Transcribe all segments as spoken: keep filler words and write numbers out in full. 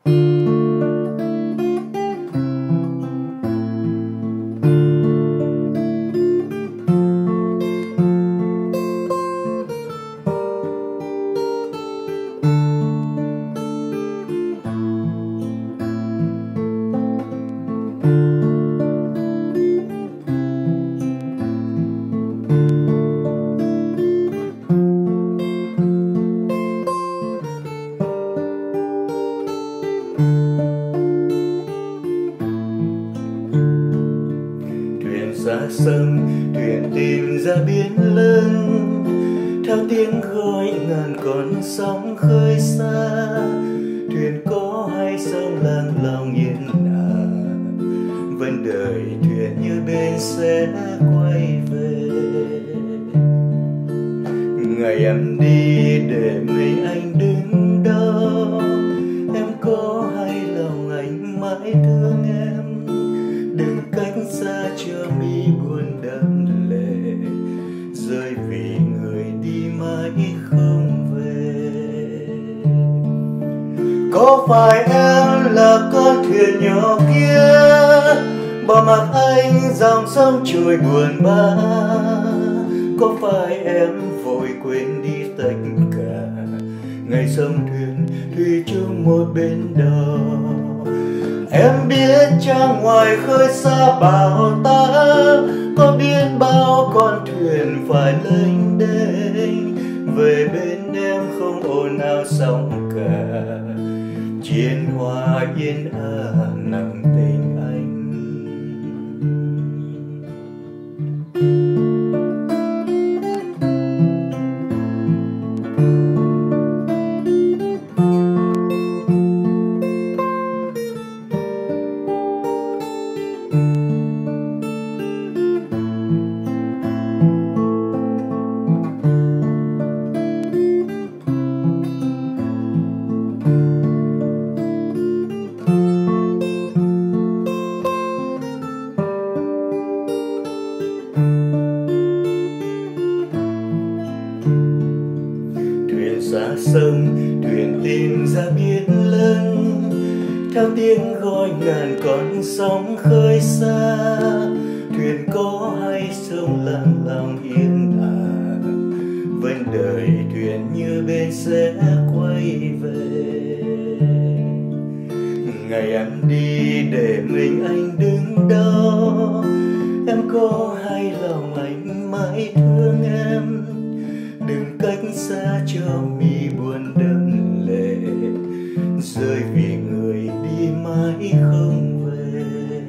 Ra sông thuyền tìm ra biển lớn, theo tiếng gọi ngàn con sóng khơi xa. Thuyền có hay sông lặng lòng yên ả, vẫn đợi thuyền như bên sẽ quay về. Ngày em đi để mình anh đứng đó, em có hay lòng anh mãi thương em. Đừng cách xa cho mi buồn đẫm lệ, rơi vì người đi mãi không về. Có phải em là con thuyền nhỏ kia, bỏ mặc anh dòng sông trôi buồn bã? Có phải em vội quên đi tất cả, ngày sông thuyền thủy chung một bên đó? Em biết cha ngoài khơi xa bão táp, có biết bao con thuyền phải lênh đênh. Về bên em không ồn ào sóng cả, chiến hoa yên ả nặng tình anh. Ra sông thuyền tìm ra biển lớn, theo tiếng gọi ngàn con sóng khơi xa. Thuyền có hay sông lặng lòng yên ả, vẫn đợi thuyền như bên sẽ quay về. Ngày em đi để mình anh đứng đó, em có hay lòng anh mãi thương em. Đừng cách xa cho mi buồn đẫm lệ, rơi vì người đi mãi không về.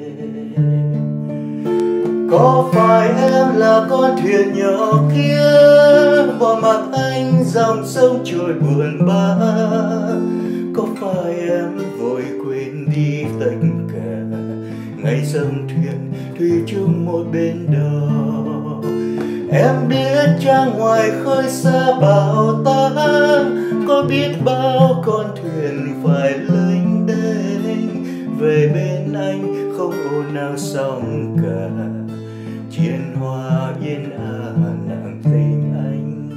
Có phải em là con thuyền nhỏ kia, bỏ mặc anh dòng sông trôi buồn bã? Có phải em vội quên đi tất cả, ngày sông thuyền thủy chung một bên đó? Em biết cha ngoài khơi xa bão táp, có biết bao con thuyền phải lênh đênh. Về bên anh không ồn ào sóng cả, chiến hoa yên ả nặng tình anh.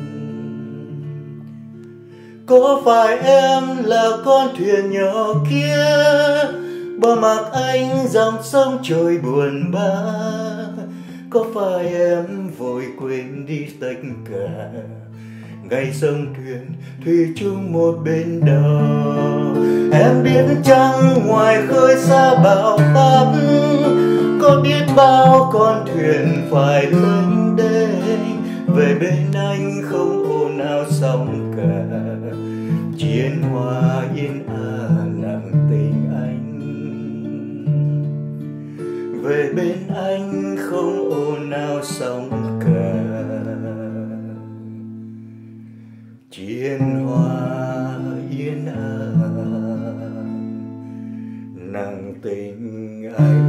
Có phải em là con thuyền nhỏ kia, bỏ mặc anh dòng sông trôi buồn bã? Có phải em vội quên đi tất cả, ngày sông thuyền thủy chung một bên đó? Em biết chăng ngoài khơi xa bão táp, có biết bao con thuyền phải lênh đênh. Về bên anh không ồn ào sóng cả, chiến hoa yên ả nặng tình anh. Về bên anh không ồn ào sóng cả, chiến hoa yên ả nặng tình anh.